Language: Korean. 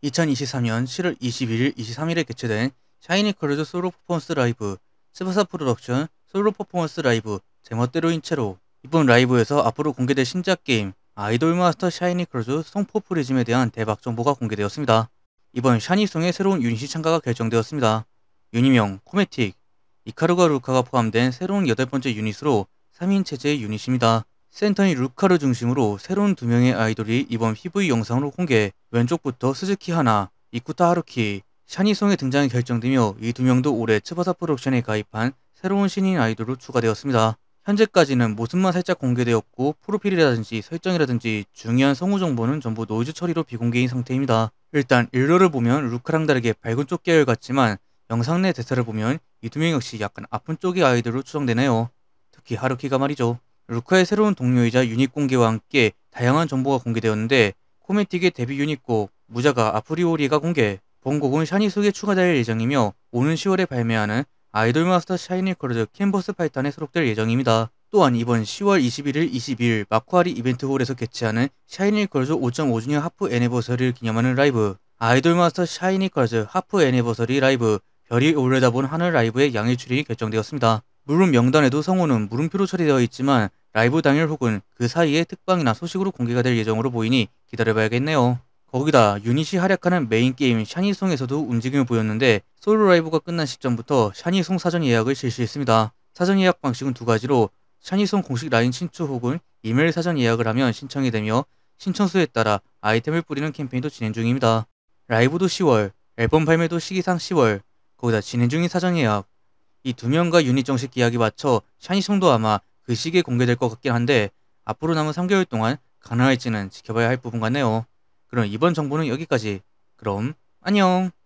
2023년 7월 21일, 23일에 개최된 샤이니 컬러즈 솔로 퍼포먼스 라이브 스바사 프로덕션 솔로 퍼포먼스 라이브 제멋대로인 채로. 이번 라이브에서 앞으로 공개될 신작 게임 아이돌 마스터 샤이니 컬러즈 송 포퓰리즘에 대한 대박 정보가 공개되었습니다. 이번 샤니송의 새로운 유닛이 참가가 결정되었습니다. 유닛명 코메틱, 이카루가 루카가 포함된 새로운 8번째 유닛으로 3인 체제의 유닛입니다. 센터인 루카를 중심으로 새로운 2명의 아이돌이 이번 PV 영상으로 공개. 왼쪽부터 스즈키 하나, 이쿠타 하루키, 샤니송의 등장이 결정되며 이 2명도 올해 츠바사 프로덕션에 가입한 새로운 신인 아이돌로 추가되었습니다. 현재까지는 모습만 살짝 공개되었고 프로필이라든지 설정이라든지 중요한 성우 정보는 전부 노이즈 처리로 비공개인 상태입니다. 일단 일러를 보면 루카랑 다르게 밝은 쪽 계열 같지만 영상 내 대사를 보면 이 2명 역시 약간 아픈 쪽의 아이돌로 추정되네요. 특히 하루키가 말이죠. 루카의 새로운 동료이자 유닛 공개와 함께 다양한 정보가 공개되었는데 코메틱의 데뷔 유닛곡 무자가 아프리오리가 공개, 본곡은 샤니 속에 추가될 예정이며 오는 10월에 발매하는 아이돌 마스터 샤이니 컬러즈 캔버스 파이탄에 수록될 예정입니다. 또한 이번 10월 21일, 22일 마쿠아리 이벤트홀에서 개최하는 샤이니 컬러즈 5.5주년 하프 애니버서리를 기념하는 라이브 아이돌 마스터 샤이니 컬러즈 하프 애니버서리 라이브 별이 올려다본 하늘 라이브의 양일 출연이 결정되었습니다. 물론 명단에도 성우는 물음표로 처리되어 있지만 라이브 당일 혹은 그 사이에 특방이나 소식으로 공개가 될 예정으로 보이니 기다려봐야겠네요. 거기다 유닛이 활약하는 메인 게임 샤니송에서도 움직임을 보였는데 솔로 라이브가 끝난 시점부터 샤니송 사전 예약을 실시했습니다. 사전 예약 방식은 2가지로 샤니송 공식 라인 친추 혹은 이메일 사전 예약을 하면 신청이 되며 신청수에 따라 아이템을 뿌리는 캠페인도 진행 중입니다. 라이브도 10월, 앨범 발매도 시기상 10월, 거기다 진행 중인 사전 예약. 이 2명과 유닛 정식 계약이 맞춰 샤니송도 아마 그 시기에 공개될 것 같긴 한데 앞으로 남은 3개월 동안 가능할지는 지켜봐야 할 부분 같네요. 그럼 이번 정보는 여기까지. 그럼 안녕.